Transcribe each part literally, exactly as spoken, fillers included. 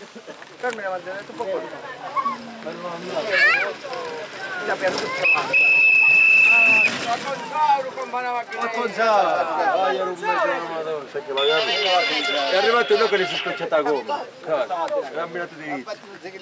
Fermi davanti a un po' fuori. Sta per tutto. È arrivato dopo che si è scocciata a gomma. È camminato di vita.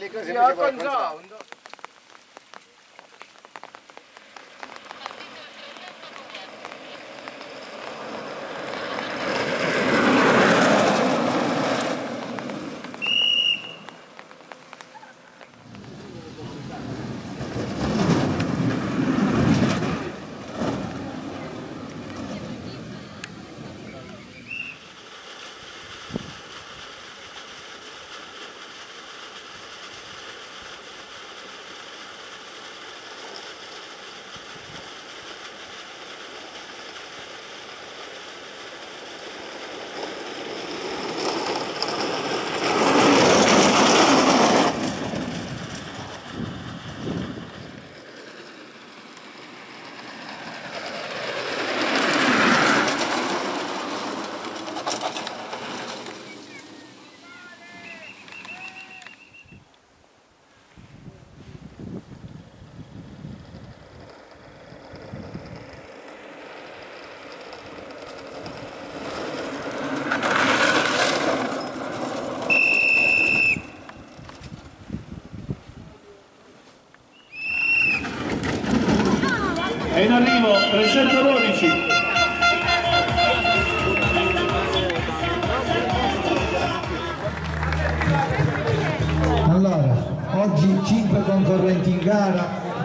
È in arrivo trecentododici. Allora, oggi cinque concorrenti in gara,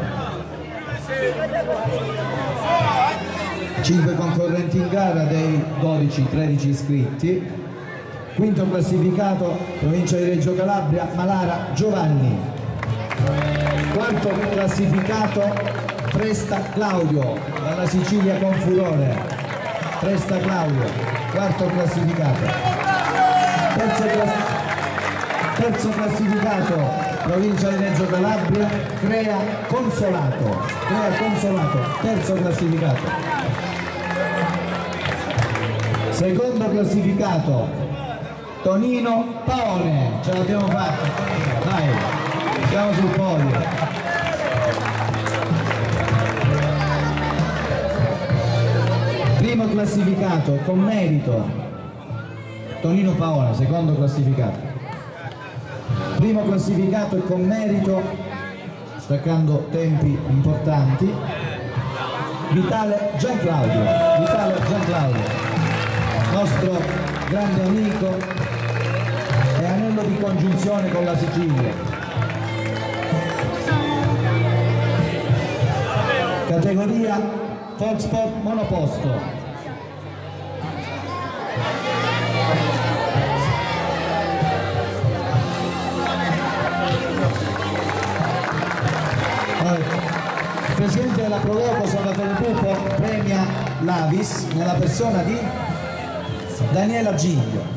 cinque concorrenti in gara dei dodici tredici iscritti. Quinto classificato, provincia di Reggio Calabria, Malara Giovanni. Quarto classificato, Presta Claudio, dalla Sicilia con furore. Presta Claudio, quarto classificato. Terzo, class terzo classificato, provincia di Reggio Calabria, Crea Consolato. Crea Consolato, terzo classificato. Secondo classificato, Tonino Paone. Ce l'abbiamo fatta, dai, siamo sul podio. Primo classificato con merito Tonino Paone, secondo classificato. Primo classificato e con merito, staccando tempi importanti, Vitale Gianclaudio. Vitale Gianclaudio, nostro grande amico e anello di congiunzione con la Sicilia. Categoria Volksport monoposto. Il presidente della Proloco, Salvatore Pupo, premia l'Avis nella persona di Daniela Giglio.